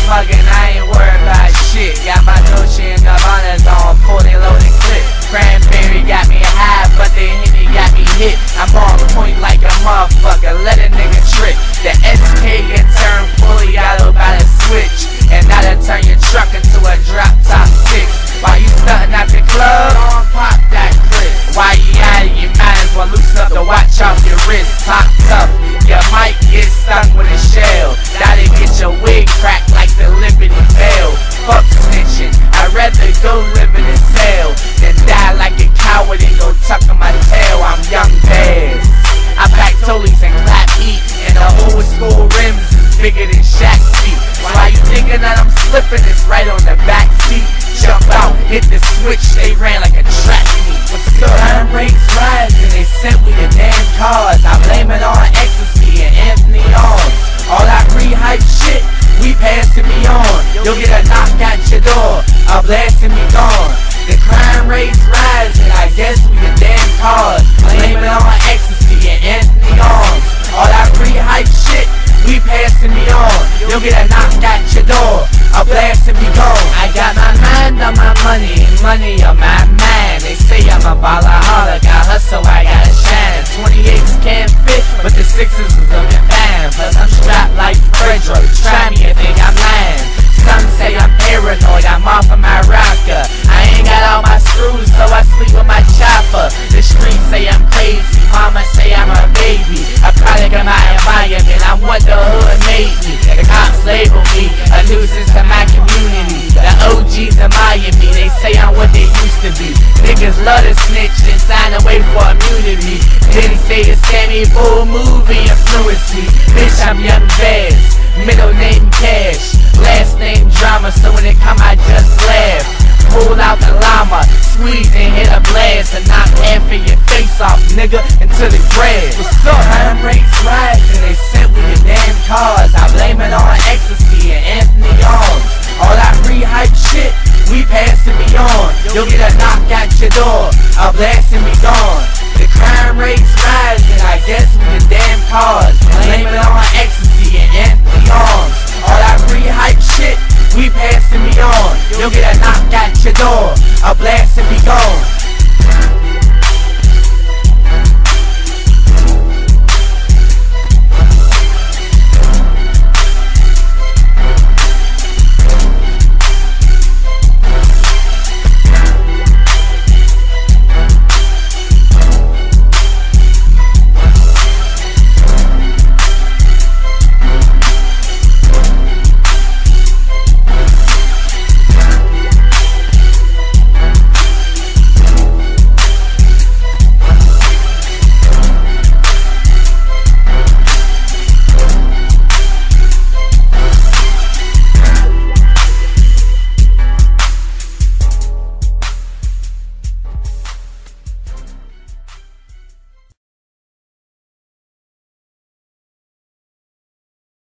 mugging, I ain't worried about shit. Got my Dolce & Gabbana's on, fully loaded clip. Cranberry got me high, but the Henny got me hit. I'm on point like a motherfucker, let a nigga trip. The SK get turned fully auto by the switch, and that'll turn your truck into a drop top 6. While you stunting at the club, don't pop that clip. While you at it, you might as well loosen up the watch off your wrist. Pop tough, you might get stung with a shell. That'll get your wig cracked like the Liberty Bell. Fuck snitching, I'd rather go live in a cell than die like a coward and go tuck in my tail. I'm Young Bass. I pack Tollies and clap heat, and the old school rims is bigger than Shaq's feet. Why you thinking that I'm slipping? It's right on the back seat. Jump out, hit the switch, they ran like a track meet. What's up? Crime rates rising, they sent we the damn cars. I blame it on ecstasy and Anthony Arms. All that re-hype shit, we passing me on. You'll get a knock at your door, a blast and be gone. The crime rates rising, I guess we the damn cars. Blame it on ecstasy and Anthony Arms. All that re-hype shit, we passing me on. You'll get a knock at your door, a blast and be gone. I got my mind on my money, and money on my mind. They say I'm a ballaholic, I hustle, I gotta shine. 28s can't fit, but the 6s is looking fine. Plus I'm strapped like Fredro, try me if think I'm lying. Some say I'm paranoid, I'm off of my rocker. I ain't got all my screws, so I sleep with my chopper. The streets say I'm crazy, mama say I'm a baby. A product of my environment, I'm what the hood made me. The cops label me a nuisance to my community. The OGs admire me, they say I'm what they used to be. Niggas love to snitch and sign away for immunity. Then say the Sammy Bull movie influenced me. Bitch, I'm Young Bass, middle name Cash, last name Drama, so when it come I just laugh. Pull out the llama, squeeze and hit a blast, and knock half of your face off, nigga, into the grass. What's up? Crime rates rising, they sent we the damn cars. I blame it on ecstasy and Anthony Arms. All that re-hype shit, we passing me on. You'll get a knock at your door, a blast and be gone. The crime rates rising, I guess we the damn cars. Blame it on ecstasy and Anthony Arms. All that re-hype shit, we passing me on. You'll get a knock at your door, a blast and be gone.